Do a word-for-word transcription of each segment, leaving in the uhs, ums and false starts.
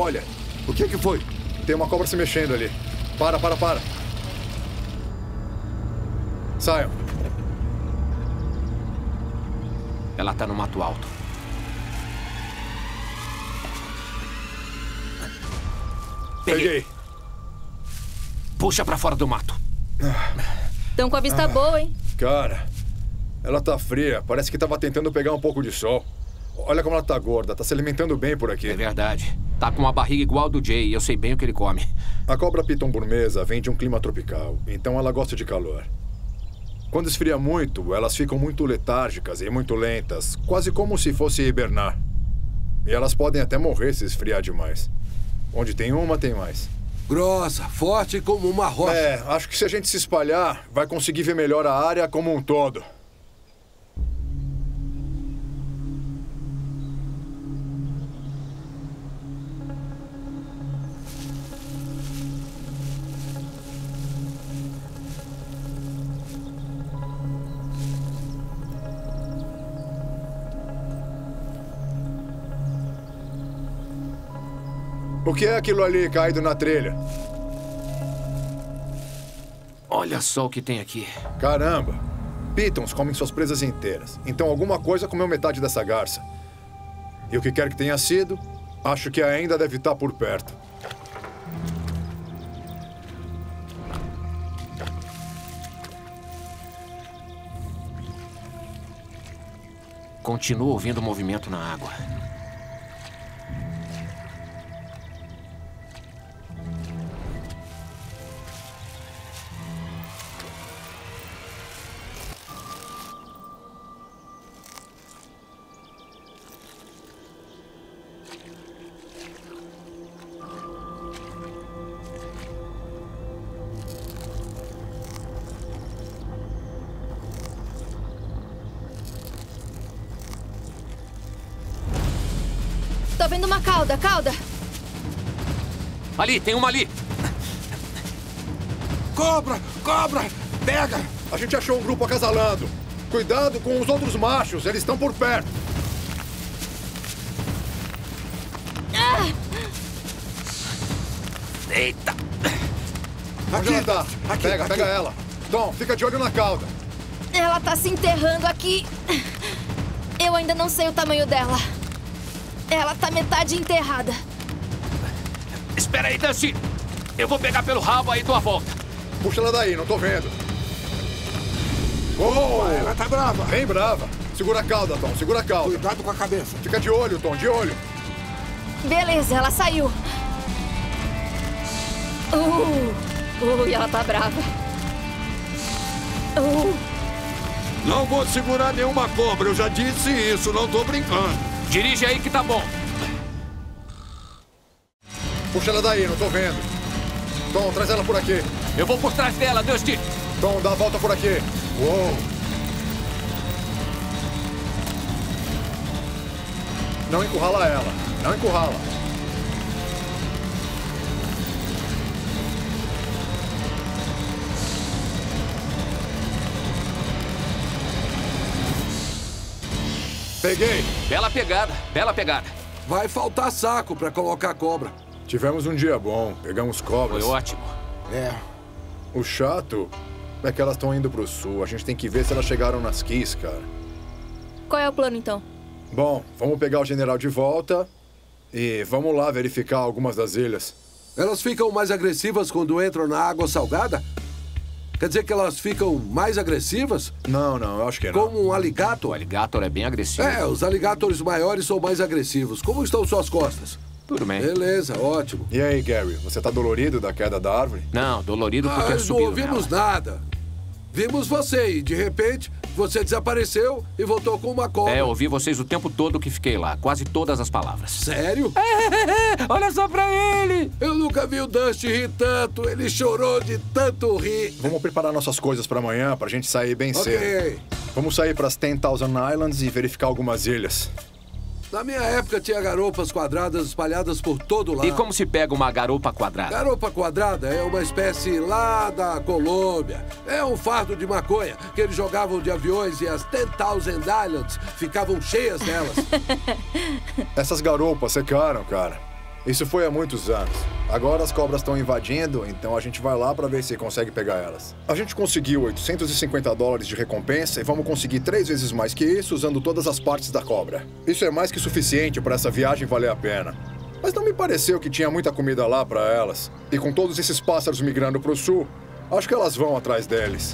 olha. O que que foi? Tem uma cobra se mexendo ali. Para, para, para. Saiam. Ela tá no mato alto. Peguei. Puxa pra fora do mato. Estão com a vista ah, boa, hein? Cara, ela tá fria. Parece que tava tentando pegar um pouco de sol. Olha como ela tá gorda. Tá se alimentando bem por aqui. É verdade. Tá com uma barriga igual a do Jay e eu sei bem o que ele come. A cobra piton burmesa vem de um clima tropical, então ela gosta de calor. Quando esfria muito, elas ficam muito letárgicas e muito lentas, quase como se fosse hibernar. E elas podem até morrer se esfriar demais. Onde tem uma, tem mais. Grossa, forte como uma rocha. É, acho que se a gente se espalhar, vai conseguir ver melhor a área como um todo. O que é aquilo ali caído na trilha? Olha só o que tem aqui. Caramba! Pitons comem suas presas inteiras. Então alguma coisa comeu metade dessa garça. E o que quer que tenha sido, acho que ainda deve estar por perto. Continuo ouvindo movimento na água. Tô vendo uma cauda, cauda! Ali, tem uma ali! Cobra! Cobra! Pega! A gente achou um grupo acasalando. Cuidado com os outros machos, eles estão por perto. Ah! Eita! Onde ela tá? Aqui, pega, aqui. pega ela. Tom, fica de olho na cauda. Ela tá se enterrando aqui. Eu ainda não sei o tamanho dela. Ela tá metade enterrada. Espera aí, Dusty! Eu vou pegar pelo rabo aí tua volta. Puxa ela daí, não tô vendo. Oh, Opa, ela tá brava. Bem brava. Segura a cauda, Tom, segura a cauda. Cuidado com a cabeça. Fica de olho, Tom, de olho. Beleza, ela saiu. Uh, ui, ela tá brava. Uh. Não vou segurar nenhuma cobra, eu já disse isso, não tô brincando. Dirige aí que tá bom. Puxa ela daí, não tô vendo. Tom, traz ela por aqui. Eu vou por trás dela, Dusty. Tom, dá a volta por aqui. Uou. Não encurrala ela. Não encurrala. Peguei. Bela pegada, bela pegada. Vai faltar saco pra colocar cobra. Tivemos um dia bom. Pegamos cobras. Foi ótimo. É. O chato é que elas estão indo pro sul. A gente tem que ver se elas chegaram nas Keys, cara. Qual é o plano, então? Bom, vamos pegar o general de volta e vamos lá verificar algumas das ilhas. Elas ficam mais agressivas quando entram na água salgada? Quer dizer que elas ficam mais agressivas? Não, não, eu acho que não. Como um O alligator? alligator é bem agressivo. É, os alligators maiores são mais agressivos. Como estão suas costas? Tudo bem. Beleza, ótimo. E aí, Gary, você tá dolorido da queda da árvore? Não, dolorido por Ah, ter não subido ouvimos nela. nada. Vimos você e, de repente, você desapareceu e voltou com uma cobra. É, eu ouvi vocês o tempo todo que fiquei lá. Quase todas as palavras. Sério? Olha só pra ele! Eu nunca vi o Dusty rir tanto. Ele chorou de tanto rir. Vamos preparar nossas coisas pra amanhã, pra gente sair bem cedo. Ok. Vamos sair pras ten thousand Islands e verificar algumas ilhas. Na minha época, tinha garopas quadradas espalhadas por todo lado. E como se pega uma garupa quadrada? Garopa quadrada é uma espécie lá da Colômbia. É um fardo de maconha que eles jogavam de aviões e as ten thousand Islands ficavam cheias delas. Essas garopas secaram, cara. Isso foi há muitos anos. Agora as cobras estão invadindo, então a gente vai lá para ver se consegue pegar elas. A gente conseguiu oitocentos e cinquenta dólares de recompensa e vamos conseguir três vezes mais que isso usando todas as partes da cobra. Isso é mais que suficiente para essa viagem valer a pena. Mas não me pareceu que tinha muita comida lá para elas. E com todos esses pássaros migrando para o sul, acho que elas vão atrás deles.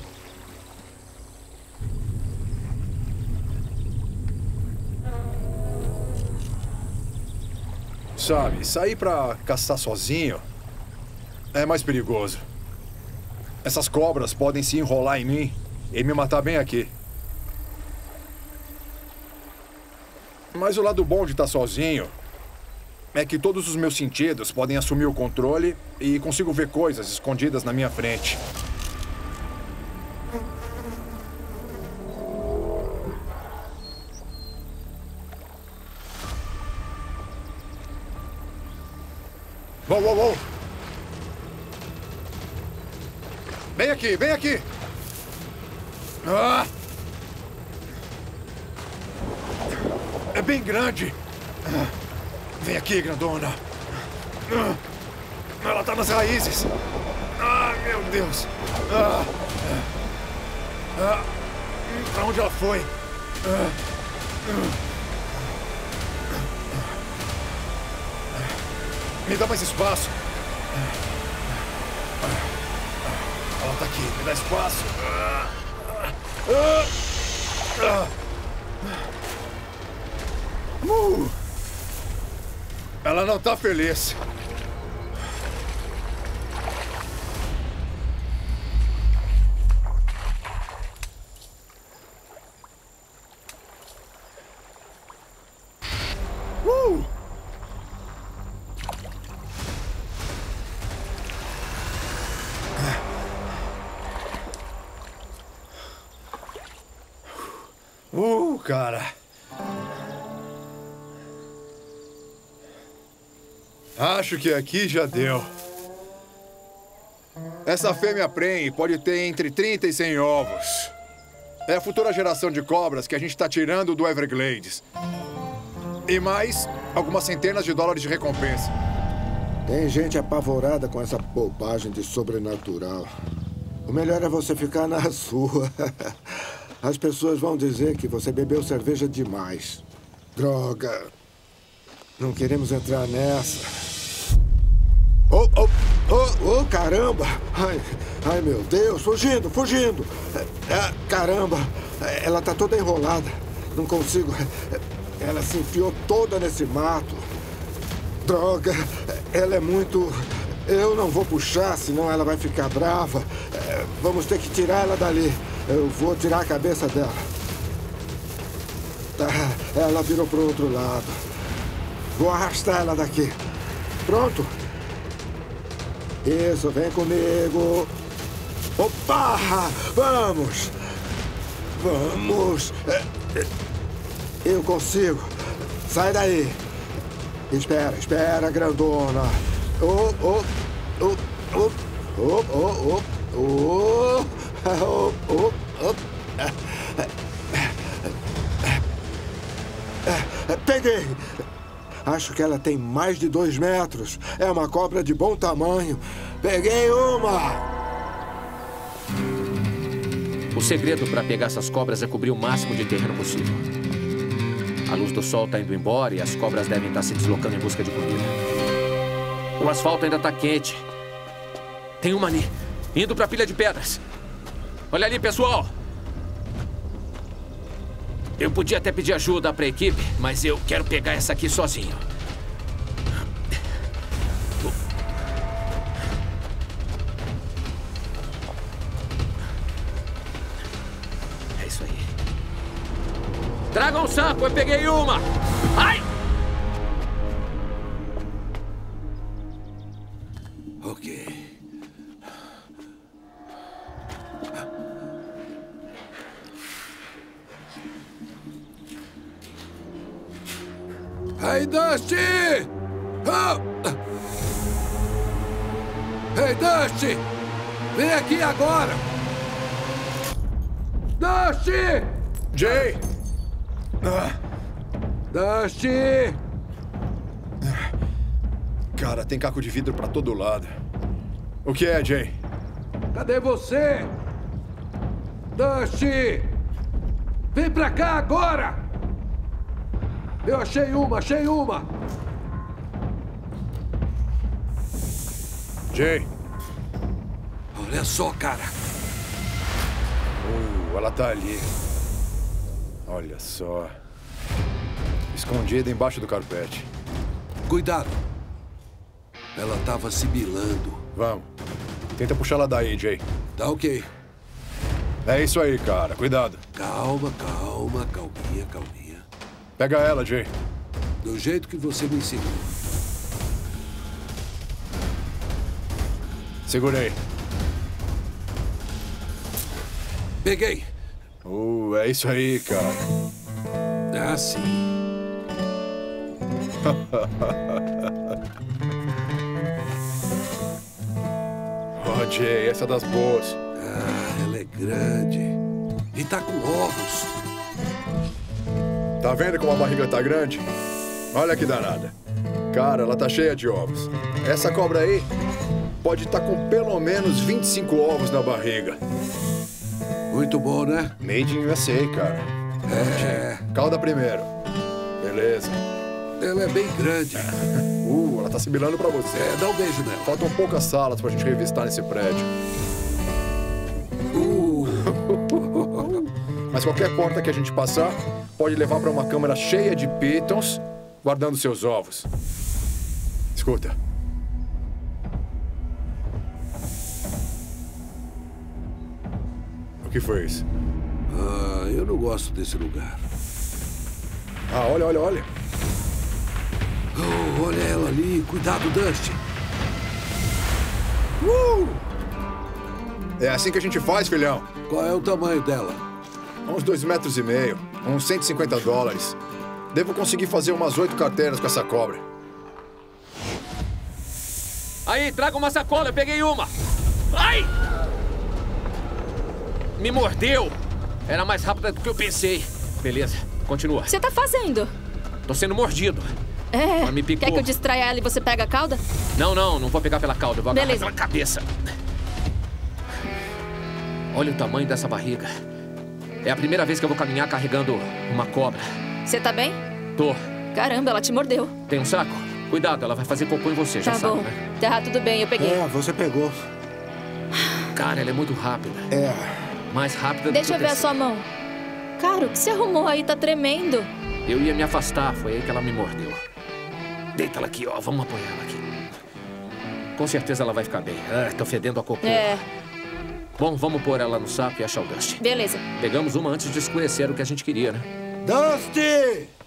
Sabe, sair pra caçar sozinho é mais perigoso. Essas cobras podem se enrolar em mim e me matar bem aqui. Mas o lado bom de estar sozinho é que todos os meus sentidos podem assumir o controle e consigo ver coisas escondidas na minha frente. Uou, uou, uou! Vem aqui, vem aqui! Ah! É bem grande! Vem aqui, grandona! Ela tá nas raízes! Ah, meu Deus! Ah! Ah! Pra onde ela foi? Ah! Me dá mais espaço. Ela tá aqui, me dá espaço. Uh! Ela não tá feliz. Uh! Uh, cara. Acho que aqui já deu. Essa fêmea prenhe pode ter entre trinta e cem ovos. É a futura geração de cobras que a gente está tirando do Everglades. E mais algumas centenas de dólares de recompensa. Tem gente apavorada com essa bobagem de sobrenatural. O melhor é você ficar na sua. As pessoas vão dizer que você bebeu cerveja demais. Droga. Não queremos entrar nessa. Oh, oh, oh, oh, caramba. Ai, ai, meu Deus. Fugindo, fugindo. É, caramba. Ela tá toda enrolada. Não consigo. Ela se enfiou toda nesse mato. Droga. Ela é muito... Eu não vou puxar, senão ela vai ficar brava. Vamos ter que tirar ela dali. Eu vou tirar a cabeça dela. Tá, ela virou pro outro lado. Vou arrastar ela daqui. Pronto? Isso, vem comigo. Opa! Vamos! Vamos! Eu consigo. Sai daí. Espera, espera, grandona. Oh, oh, oh, oh, oh, oh, oh, oh, oh, oh. Peguei! Acho que ela tem mais de dois metros. É uma cobra de bom tamanho. Peguei uma! O segredo para pegar essas cobras é cobrir o máximo de terreno possível. A luz do sol está indo embora e as cobras devem estar se deslocando em busca de comida. O asfalto ainda está quente. Tem uma ali, indo para a pilha de pedras. Olha ali, pessoal! Eu podia até pedir ajuda para a equipe, mas eu quero pegar essa aqui sozinho. É isso aí. Traga um saco, eu peguei uma! Ai! Ok. Hey, Dusty! Oh! Hey, Dusty! Vem aqui agora! Dusty! Jay! Dusty! Cara, tem caco de vidro pra todo lado. O que é, Jay? Cadê você? Dusty! Vem pra cá agora! Eu achei uma, achei uma! Jay. Olha só, cara. Uh, ela tá ali. Olha só. Escondida embaixo do carpete. Cuidado. Ela tava sibilando. Vamos. Tenta puxar ela daí, Jay. Tá ok. É isso aí, cara. Cuidado. Calma, calma, calminha, calminha. Pega ela, Jay. Do jeito que você me ensinou. Segura aí. Peguei. Uh, é isso aí, cara. Ah, sim. Oh, Jay, essa é das boas. Ah, ela é grande. E tá com ovos. Tá vendo como a barriga tá grande? Olha que danada. Cara, ela tá cheia de ovos. Essa cobra aí pode estar com pelo menos vinte e cinco ovos na barriga. Muito bom, né? Made in U S A, cara. É. Calda primeiro. Beleza. Ela é bem grande. Uh, ela tá sibilando pra você. É, dá um beijo nela. Faltam poucas salas pra gente revistar nesse prédio. Uh. Mas qualquer porta que a gente passar pode levar pra uma câmara cheia de pitons guardando seus ovos. Escuta. O que foi isso? Ah, eu não gosto desse lugar. Ah, olha, olha, olha. Oh, olha ela ali. Cuidado, Dusty. Uh! É assim que a gente faz, filhão. Qual é o tamanho dela? Uns dois metros e meio. Uns cento e cinquenta dólares. Devo conseguir fazer umas oito carteiras com essa cobra. Aí, traga uma sacola, eu peguei uma. Ai! Me mordeu. Era mais rápida do que eu pensei. Beleza, continua. O que você tá fazendo? Tô sendo mordido. É. Ela me picou. Quer que eu distraia ela e você pega a cauda? Não, não, não vou pegar pela cauda. Eu vou agarrar Beleza. pela cabeça. Olha o tamanho dessa barriga. É a primeira vez que eu vou caminhar carregando uma cobra. Você tá bem? Tô. Caramba, ela te mordeu. Tem um saco? Cuidado, ela vai fazer cocô em você, já Tá sabe, bom. né? Tá, tudo bem, eu peguei. É, você pegou. Cara, ela é muito rápida. É. Mais rápida do Deixa que eu ver a pensei. sua mão. Cara, o que você arrumou aí? Tá tremendo. Eu ia me afastar, foi aí que ela me mordeu. Deita ela aqui, ó. Vamos apoiar ela aqui. Com certeza ela vai ficar bem. Ah, tô fedendo a cocô. É, Bom, vamos pôr ela no saco e achar o Dusty. beleza. Pegamos uma antes de escurecer o que a gente queria, né? Dusty!